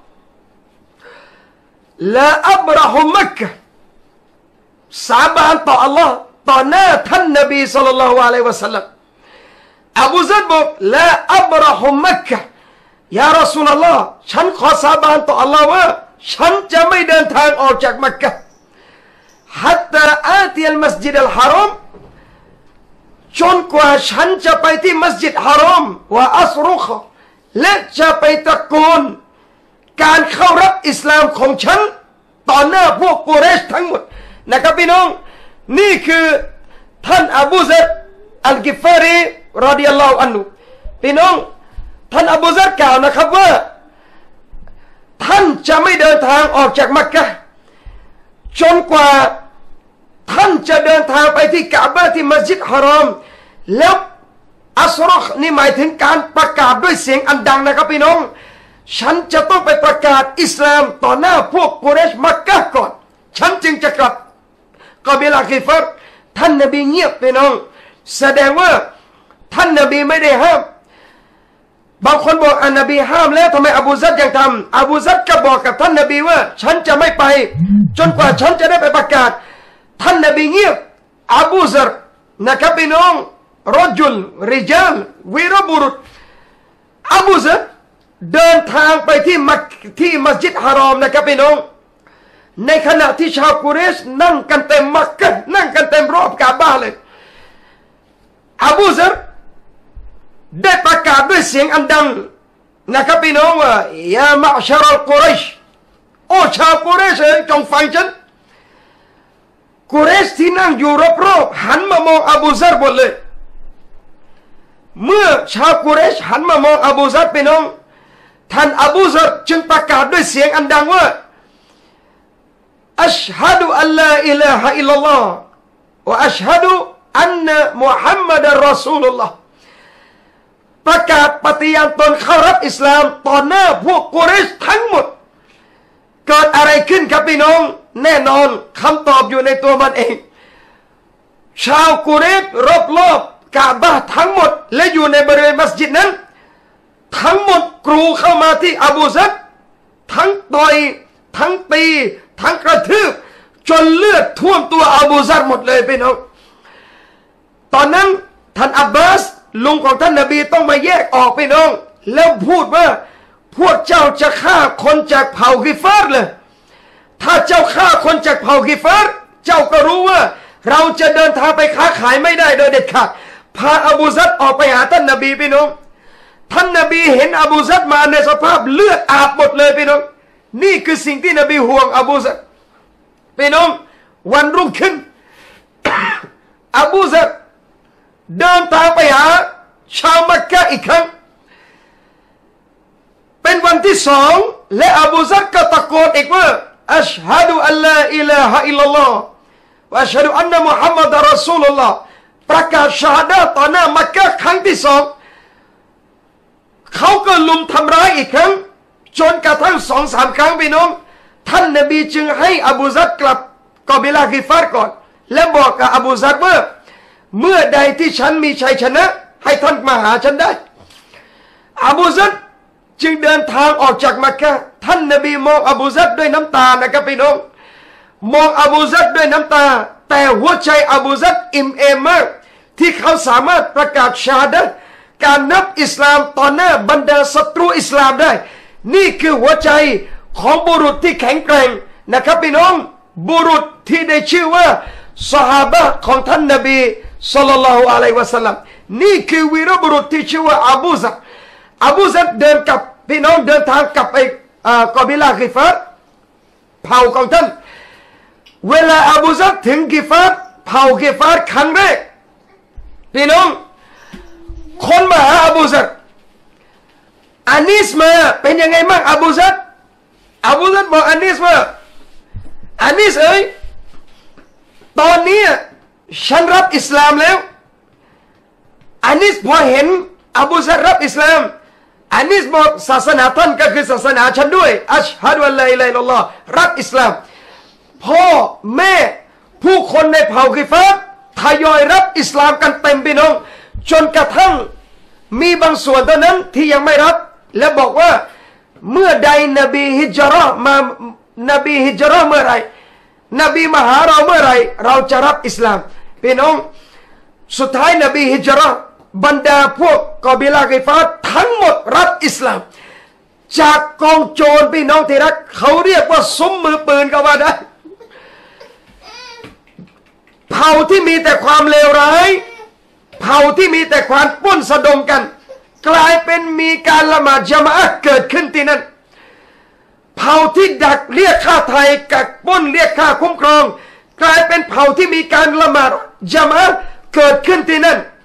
S1: ลาอับรหุมักกะสาบานต่ออัลลอฮ์ต่อหน้าท่านนบีศ็อลลัลลอฮุอะลัยฮิวะซัลลัมอบูซัรบอกลาอับรหุมักกะยารอซูลุลลอฮ์ฉันขอสาบานต่ออัลลอฮ์ว่าฉันจะไม่เดินทางออกจากมักกะฮัตตาอาติยัลมัสยิดอัลฮารอมจนกว่าฉันจะไปที่มัสยิดฮารอมว่าอัสรุขและจะไปตะโกนการเข้ารับอิสลามของฉันต่อหน้าพวกกุเรชทั้งหมดนะครับพี่น้องนี่คือท่านอบูซัรอัลกิฟารีรอฎิยัลลอฮุอันฮุพี่น้องท่านอบูซัรกล่าวนะครับว่าท่านจะไม่เดินทางออกจากมักกะฮ์จนกว่าท่านจะเดินทางไปที่กะบะห์ที่มัสยิดฮารอมแล้วอัสรอฮ์นี่หมายถึงการประกาศด้วยเสียงอันดังนะครับพี่น้องฉันจะต้องไปประกาศอิสลามต่อหน้าพวกกุเรชมักกะฮ์ก่อนฉันจึงจะกลับกอบิลากิฟัรท่านนบีเงียบพี่น้องแสดงว่าท่านนบีไม่ได้ห้ามบางคนบอกนบีห้ามแล้วทำไมอบูซัรยังทำอบูซัรก็บอกกับท่านนบีว่าฉันจะไม่ไปจนกว่าฉันจะได้ไปประกาศท่านนบีเงียบอบูซัรนะครับพี่น้องรจุลริจาลวีรบุรุษอบูซัรเดินทางไปที่มัสยิดฮารอมนะครับพี่น้องในขณะที่ชาวกุเรชนั่งกันเต็มมักกะฮ์นั่งกันเต็มรอบกาบะห์เลยอบูซัรได้ประกาศด้วยเสียงอันดังนะครับพี่น้องว่ายามะชะรัลกุเรชโอ้ชาวกุเรชจงฟังฉันกุเรชที่นั่งอยู่รอบๆหันมามองอบูซัรหมดเลยเมื่อชาวกุเรชหันมามองอบูซัรพี่น้องท่านอบูซัรจึงประกาศด้วยเสียงอันดังว่าอัชฮะดุอัลลาอิลาฮะอิลลัลลอฮ์วะอัชฮะดุอันนะมุฮัมมัดรอซูลุลลอฮ์ประกาศปฏิญาณตนเข้ารับอิสลามต่อหน้าพวกกุเรชทั้งหมดเกิดอะไรขึ้นครับพี่น้องแน่นอนคำตอบอยู่ในตัวมันเองชาวกุเรชรอบๆกะบะห์ทั้งหมดและอยู่ในบริเวณมัสยิดนั้นทั้งหมดกรูเข้ามาที่อบูซัรทั้งต่อยทั้งตีทั้งกระทืบจนเลือดท่วมตัวอบูซัรหมดเลยพี่น้องตอนนั้นท่านอับบาสลุงของท่านนบีต้องมาแยกออกพี่น้องแล้วพูดว่าพวกเจ้าจะฆ่าคนจากเผ่ากิฟาร์เลยถ้าเจ้าฆ่าคนจากเผ่ากิฟาร์เจ้าก็รู้ว่าเราจะเดินทางไปค้าขายไม่ได้โดยเด็ดขาดพาอบูซัรออกไปหาท่านนบีพี่น้องท่านนบีเห็นอบูซัรมาในสภาพเลือดอาบหมดเลยพี่น้องนี่คือสิ่งที่นบีห่วงอบูซัรพี่น้องวันรุ่งขึ้น อบูซัรเดินทางไปหาชาวมักกะฮ์อีกครั้งเป็นวันที่สองและอบูซัรก็ตะโกนอีกว่าอัชฮะดุอัลลาอิลาฮะอิลลัลลอฮ์วะอัชฮะดุอันนะมุฮัมมัดรอซูลุลลอฮ์ประกาศชาฮาดะห์ต่อหน้ามักกะฮ์ครั้งที่สองเขาก็ลุมทำร้ายอีกครั้งจนกระทั่ง2-3 ครั้งพี่น้องท่านนบีจึงให้อบูซัรกลับกอบิลากิฟาร์ก่อนและบอกกับอบูซัรว่าเมื่อใดที่ฉันมีชัยชนะให้ท่านมาหาฉันได้อบูซัรจึงเดินทางออกจากมักกะฮ์ท่านนบีมองอบูซัรด้วยน้ำตานะครับพี่น้องมองอบูซัรด้วยน้ำตาแต่หัวใจอบูซัรอิ่มเอมมากที่เขาสามารถประกาศชาฮาดะห์การนับอิสลามต่อหน้าบรรดาศัตรูอิสลามได้นี่คือหัวใจของบุรุษที่แข็งแกร่งนะครับพี่น้องบุรุษที่ได้ชื่อว่าซอฮาบะห์ของท่านนบีศ็อลลัลลอฮุอะลัยฮิวะซัลลัมนี่คือวีรบุรุษที่ชื่อว่าอบูซัรเดินกับพี่น้องเดินทางกลับไปกอบิลากิฟาร์เผ่าของท่านเวลาอบูซัรถึงกิฟาร์เผ่ากิฟาร์ครั้งแรกพี่น้องคนมาหาอบูซัรอานิสมาเป็นยังไงบ้างอบูซัรบอกอานิสว่าอานิสเอ้ยตอนนี้ฉันรับอิสลามแล้วอานิสพอเห็นอบูซัรรับอิสลามอานิสบอกศาสนาท่านก็คือศาสนาฉันด้วยอัชฮะดุอัลลาอิลาฮะอิลลัลลอฮ์รับอิสลามพ่อแม่ผู้คนในเผ่ากิฟาร์ทยอยรับอิสลามกันเต็มพี่น้องจนกระทั่งมีบางส่วนเท่านั้นที่ยังไม่รับและบอกว่าเมื่อใดนบีฮิจเราะห์มานบีฮิจเราะห์เมื่อไรนบีมาหาเราเมื่อไรเราจะรับอิสลามพี่น้องสุดท้ายนบีฮิจเราะห์บรรดาพวกกอบิลากิฟาร์ทั้งหมดรับอิสลามจากกองโจรพี่น้องที่รักเขาเรียกว่าซุ้มมือปืนก็ว่าได้เผ่าที่มีแต่ความเลวร้ายเผ่าที่มีแต่ความปล้นสะดมกันกลายเป็นมีการละหมาดญะมาอะห์เกิดขึ้นที่นั่นเผ่าที่ดักเรียกค่าไถ่กักปล้นเรียกค่าคุ้มครองกลายเป็นเผ่าที่มีการละหมาดญะมาอะห์เกิดขึ้นที่นั่น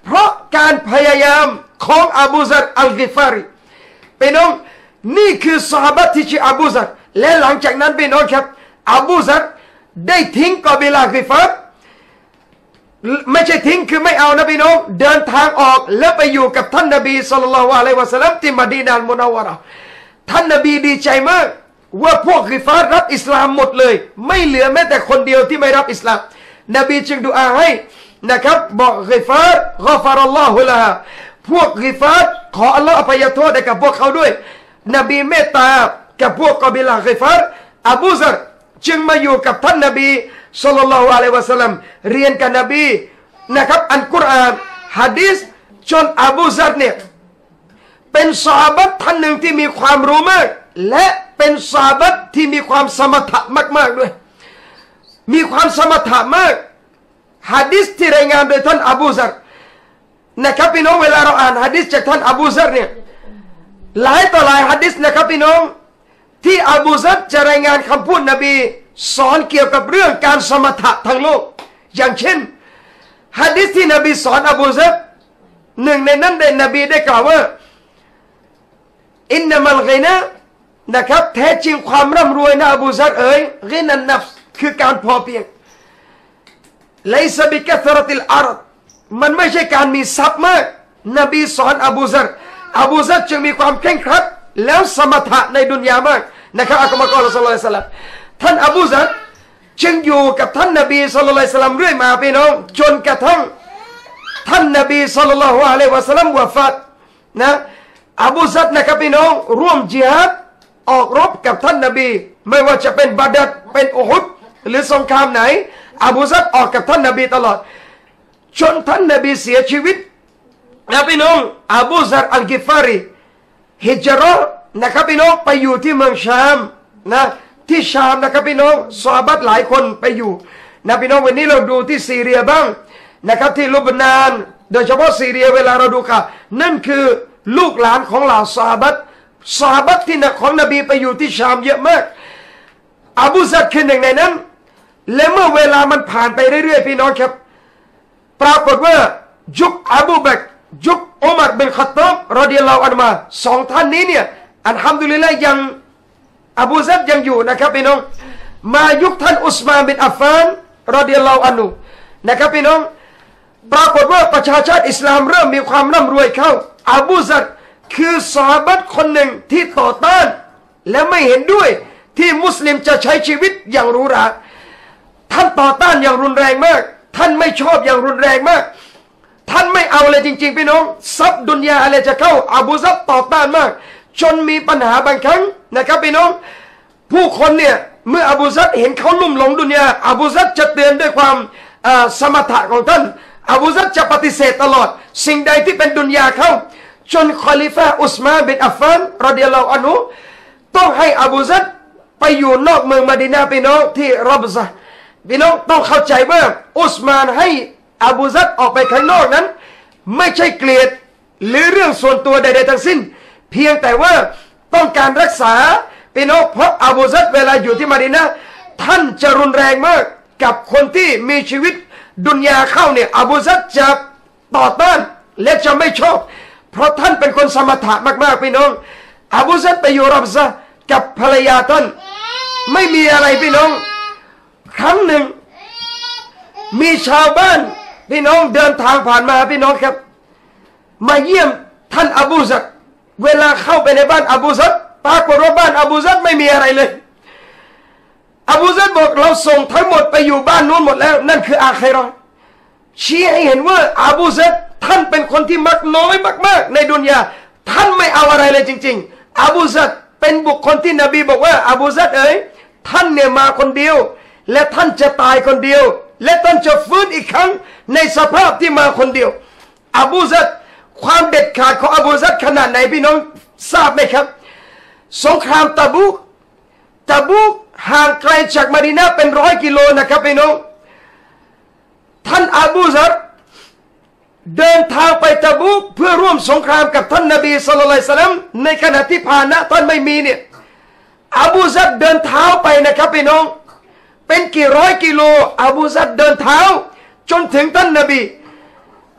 S1: เพราะการพยายามของอบูซัรอัลกิฟารีพี่น้องนี่คือซอฮาบะห์ที่ชื่ออบูซัรและหลังจากนั้นพี่น้องครับอบูซัรได้ทิ้งกอบิลากิฟาร์ไม่ใช่ทิ้งคือไม่เอานะพี่น้องเดินทางออกแล้วไปอยู่กับท่านนบีศ็อลลัลลอฮุอะลัยฮิวะซัลลัมที่มะดีนะห์มุนัววะเราะห์ท่านนบีดีใจมากว่าพวกกิฟาร์รับอิสลามหมดเลยไม่เหลือแม้แต่คนเดียวที่ไม่รับอิสลามนบีจึงดุอาให้นะครับบอกกิฟาร์กอฟารัลลอฮุละฮ์พวกกิฟาร์ขออัลลอฮ์อภัยโทษให้กับพวกเขาด้วยนบีเมตตากับพวกกอบิลากิฟาร์อบูซัรจึงมาอยู่กับท่านนบีศ็อลลัลลอฮุอะลัยฮิวะซัลลัมเรียนกับนบีนะครับอัลกุรอานหะดีษจนอบูซัรเนี่ยเป็นซอฮาบะห์ท่านหนึ่งที่มีความรู้มากและเป็นซอฮาบะห์ที่มีความสมถะมากๆด้วยมีความสมถะมากหะดีษที่รายงานโดยท่านอบูซัรนะครับพี่น้องเวลาเราอ่านหะดีษจากท่านอบูซัรเนี่ยหลายต่อหลายหะดีษนะครับพี่น้องที่อบูซัรจะรายงานคำพูดนบีสอนเกี่ยวกับเรื่องการสมถะทางโลกอย่างเช่นหะดีษที่นบีสอนอบูซัรหนึ่งในนั้นได้นบีได้กล่าวว่าอินนัมัลกินานะครับแท้จริงความร่ำรวยนะอบูซัรเอ๋ยกินันนัฟส์คือการพอเพียงไลซะบิกัธรติลอาร์ฎมันไม่ใช่การมีทรัพย์มากนบีสอนอบูซัรจึงมีความเคร่งครัดแล้วสมถะในดุนยามากนะครับอัลกุรอานศ็อลลัลลอฮุอะลัยฮิวะซัลลัมท่านอบูซัรจึงอยู่กับท่านนบีศ็อลลัลลอฮุอะลัยฮิวะซัลลัมเรื่อยมาพี่น้องจนกระทั่งท่านนบีศ็อลลัลลอฮุอะลัยฮิวะซัลลัมวะฟาตนะอบูซัรนะครับพี่น้องร่วมญิฮาดออกรบกับท่านนบีไม่ว่าจะเป็นบาดัรเป็นอุฮุดหรือสงครามไหนอบูซัรออกกับท่านนบีตลอดจนท่านนบีเสียชีวิตนะพี่น้องอบูซัรอัลกิฟารีฮิจเราะห์นะครับพี่น้องไปอยู่ที่เมืองชามนะที่ชามนะครับพี่น้องซอฮาบะห์หลายคนไปอยู่นะพี่น้องวันนี้เราดูที่ซีเรียบ้างนะครับที่ลุบนานโดยเฉพาะซีเรียเวลาเราดูค่ะนั่นคือลูกหลานของเหล่าซอฮาบะห์ที่ของนบีไปอยู่ที่ชามเยอะมากอบูซัรคือหนึ่งในนั้นและเมื่อเวลามันผ่านไปเรื่อยๆพี่น้องครับปรากฏว่ายุคอบูบักรยุคอุมัรบินค็อฏฏอบรอฎิยัลลอฮุอันฮุมาสองท่านนี้เนี่ยอัลฮัมดุลิลละห์ยังอบูซัรยังอยู่นะครับพี่น้องมายุคท่านอุสมานบินอัฟฟานรอฎิยัลลอฮุอันฮุนะครับพี่น้องปรากฏว่าประชาชาติอิสลามเริ่มมีความร่ำรวยเข้าอบูซัรคือซอฮาบะห์คนหนึ่งที่ต่อต้านและไม่เห็นด้วยที่มุสลิมจะใช้ชีวิตอย่างหรูหราท่านต่อต้านอย่างรุนแรงมากท่านไม่ชอบอย่างรุนแรงมากท่านไม่เอาเลยจริงๆพี่น้องทรัพย์ดุนยาอะไรจะเข้าอบูซัรต่อต้านมากจนมีปัญหาบางครั้งนะครับพี่น้องผู้คนเนี่ยเมื่ออบูซัรเห็นเขาลุ่มหลงดุนยาอบูซัรจะเตือนด้วยความสมถะของท่านอบูซัรจะปฏิเสธตลอดสิ่งใดที่เป็นดุนยาเข้าจนคอลิฟะอุสมานบินอัฟฟานรอฎิยัลลอฮุอันฮุต้องให้อบูซัรไปอยู่นอกเมืองมะดีนะห์พี่น้องที่รอบซะพี่น้องต้องเข้าใจว่าอุสมานให้อบูซัรออกไปข้างนอกนั้นไม่ใช่เกลียดหรือเรื่องส่วนตัวใดๆทั้งสิ้นเพียงแต่ว่าต้องการรักษาพี่น้องเพราะอบูซัรเวลาอยู่ที่มะดีนะห์ท่านจะรุนแรงมากกับคนที่มีชีวิตดุนยาเข้าเนี่ยอบูซัรจะต่อต้านและจะไม่ชอบเพราะท่านเป็นคนสมถะมากๆพี่น้องอบูซัรไปอยู่รอบซะกับภรรยาท่านไม่มีอะไรพี่น้องครั้งหนึ่งมีชาวบ้านพี่น้องเดินทางผ่านมาพี่น้องครับมาเยี่ยมท่านอบูซัรเวลาเข้าไปในบ้านอบูซัรปรากฏว่าบ้านอบูซัรไม่มีอะไรเลยอบูซัรบอกเราส่งทั้งหมดไปอยู่บ้านนู้นหมดแล้วนั่นคืออาคิเราะห์ชี้ให้เห็นว่าอบูซัรท่านเป็นคนที่มักน้อยมากๆในดุนยาท่านไม่เอาอะไรเลยจริงๆอบูซัรเป็นบุคคลที่นบีบอกว่าอบูซัรเอ๋ยท่านเนี่ยมาคนเดียวและท่านจะตายคนเดียวและท่านจะฟื้นอีกครั้งในสภาพที่มาคนเดียวอบูซัรความเด็ดขาดของอบูซัรขนาดไหนพี่น้องทราบไหมครับสงครามตะบูกห่างไกลจากมะดีนะห์เป็น100 กิโลนะครับพี่น้องท่านอบูซัรเดินทางไปตะบูกเพื่อร่วมสงครามกับท่านนบีศ็อลลัลลอฮุอะลัยฮิวะซัลลัมในขณะที่พาหนะท่านไม่มีเนี่ยอบูซัรเดินเท้าไปนะครับพี่น้องเป็นกี่ร้อยกิโลอบูซัรเดินเท้าจนถึงท่านนบี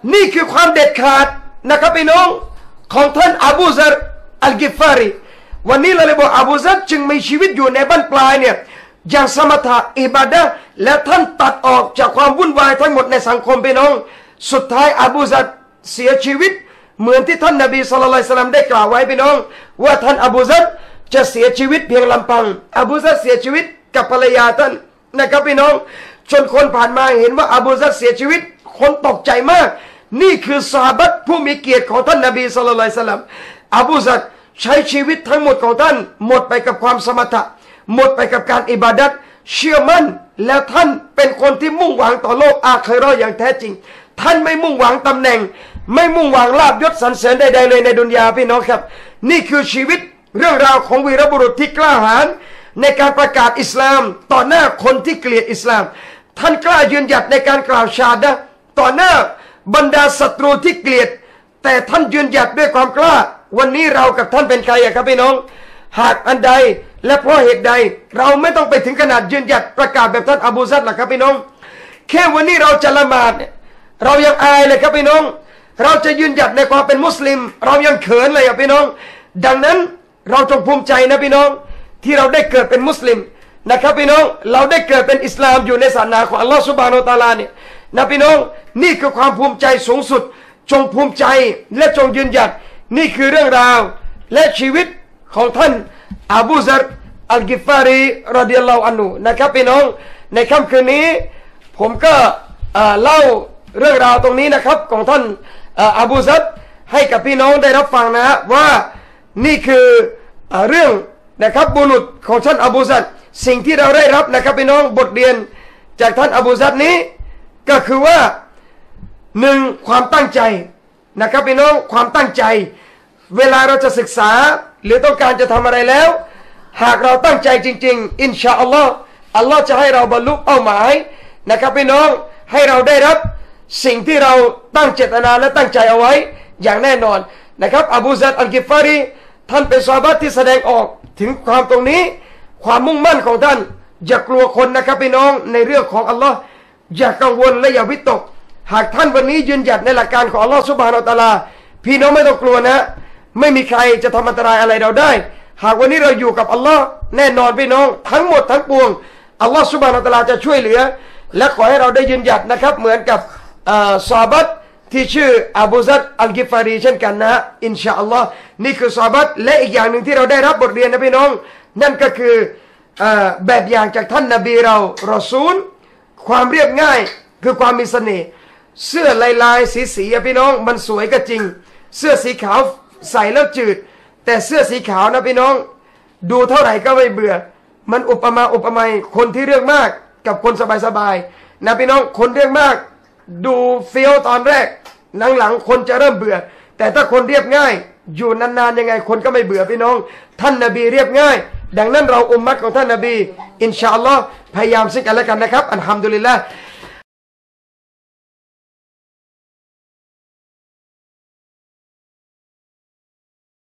S1: นี่คือความเด็ดขาดนะครับพี่น้องของท่านอบูซัรอัลกิฟารีวันนี้เราเลยบอกอบูซัรจึงมีชีวิตอยู่ในบั้นปลายเนี่ยอย่างสมถะอิบาดะห์และท่านตัดออกจากความวุ่นวายทั้งหมดในสังคมพี่น้องสุดท้ายอบูซัรเสียชีวิตเหมือนที่ท่านนบีศ็อลลัลลอฮุอะลัยฮิวะซัลลัมได้กล่าวไว้พี่น้องว่าท่านอบูซัรจะเสียชีวิตเพียงลำพังอบูซัรเสียชีวิตกับภรรยาท่านนะครับพี่น้องจนคนผ่านมาเห็นว่าอบูซัรเสียชีวิตคนตกใจมากนี่คือซอฮาบะห์ผู้มีเกียรติของท่านนบีศ็อลลัลลอฮุอะลัยฮิวะซัลลัมอบูซัรใช้ชีวิตทั้งหมดของท่านหมดไปกับความสมถะหมดไปกับการอิบาดัตเชื่อมั่นแล้วท่านเป็นคนที่มุ่งหวังต่อโลกอาคิเราะห์อย่างแท้จริงท่านไม่มุ่งหวังตำแหน่งไม่มุ่งหวังลาภยศสรรเสริญใดๆเลยในดุนยาพี่น้องครับนี่คือชีวิตเรื่องราวของวีรบุรุษที่กล้าหาญในการประกาศอิสลามต่อหน้าคนที่เกลียดอิสลามท่านกล้ายืนหยัดในการกล่าวชาดะห์ต่อหน้าบรรดาศัตรูที่เกลียดแต่ท่านยืนหยัดด้วยความกล้าวันนี้เรากับท่านเป็นใครครับพี่น้องหากอันใดและเพราะเหตุใดเราไม่ต้องไปถึงขนาดยืนหยัดประกาศแบบท่านอบูซัรหรอกครับพี่น้องแค่วันนี้เราจะละหมาดเนี่ยเรายังอายเลยครับพี่น้องเราจะยืนหยัดในความเป็นมุสลิมเรายังเขินเลยครับพี่น้องดังนั้นเราจงภูมิใจนะพี่น้องที่เราได้เกิดเป็นมุสลิมนะครับพี่น้องเราได้เกิดเป็นอิสลามอยู่ในศาสนาของอัลลอฮฺซุบฮานะฮูวะตะอาลาเนี่ยนะพี่น้องนี่คือความภูมิใจสูงสุดจงภูมิใจและจงยืนหยัดนี่คือเรื่องราวและชีวิตของท่านอบูซัรอัลกิฟารีรอฎิยัลลอฮุอันฮุนะครับพี่น้องในค่ำคืนนี้ผมก็เล่าเรื่องราวตรงนี้นะครับของท่านอบูซัรให้กับพี่น้องได้รับฟังนะว่านี่คือเรื่องนะครับบุรุษของท่านอบูซัรสิ่งที่เราได้รับนะครับพี่น้องบทเรียนจากท่านอบูซัรนี้ก็คือว่าหนึ่งความตั้งใจนะครับพี่น้องความตั้งใจเวลาเราจะศึกษาหรือต้องการจะทำอะไรแล้วหากเราตั้งใจจริงๆอินชาอัลลอฮ์อัลลอฮ์จะให้เราบรรลุเป้าหมายนะครับพี่น้องให้เราได้รับสิ่งที่เราตั้งเจตนาและตั้งใจเอาไว้อย่างแน่นอนนะครับอบูซัรอัลกิฟารีท่านเป็นซอฮาบะห์ที่แสดงออกถึงความตรงนี้ความมุ่งมั่นของท่านอย่ากลัวคนนะครับพี่น้องในเรื่องของอัลลอฮ์อย่ากังวลและอย่าวิตกหากท่านวันนี้ยืนหยัดในหลักการของอัลลอฮ์ซุบฮานะฮูวะตะอาลาพี่น้องไม่ต้องกลัวนะไม่มีใครจะทำอันตรายอะไรเราได้หากวันนี้เราอยู่กับอัลลอฮ์แน่นอนพี่น้องทั้งหมดทั้งปวงอัลลอฮ์ซุบฮานะฮูวะตะอาลาจะช่วยเหลือและขอให้เราได้ยืนหยัดนะครับเหมือนกับซอฮาบะห์ที่ชื่ออบูซัรอัลกิฟารีเช่นกันนะอินชาอัลลอฮ์นี่คือซอฮาบะห์และอีกอย่างหนึ่งที่เราได้รับบทเรียนนะพี่น้องนั่นก็คือแบบอย่างจากท่านนบีเรารอซูลความเรียบง่ายคือความมีเสน่ห์เสื้อลายสีพี่น้องมันสวยก็จริงเสื้อสีขาวใส่แล้วจืดแต่เสื้อสีขาวนะพี่น้องดูเท่าไหร่ก็ไม่เบื่อมันอุปมาคนที่เรื่องมากกับคนสบายๆนะพี่น้องคนเรื่องมากดูเฟี้ยวตอนแรกหลังคนจะเริ่มเบื่อแต่ถ้าคนเรียบง่ายอยู่นานๆยังไงคนก็ไม่เบื่อพี่น้องท่านนบีเรียบง่ายดังนั้นเราอุมมัตของท่านนบีอินชาอัลลอฮ์พยายามซึ่งกันและกันนะครับอัลฮัมดุลิลละห์